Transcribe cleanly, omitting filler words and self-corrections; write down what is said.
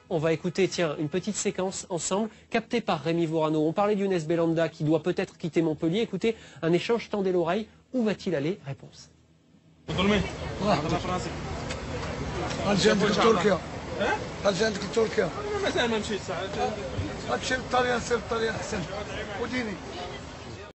On va écouter, tiens, une petite séquence ensemble, captée par Rémi Vorano. On parlait d'Yunus Belhanda qui doit peut-être quitter Montpellier. Écoutez, un échange, tendez l'oreille. Où va-t-il aller? Réponse. غنمشي عندك لتركيا غنمشي عندك لتركيا مازال ما مشيتش غنمشي للطليان سير للطليان احسن وديني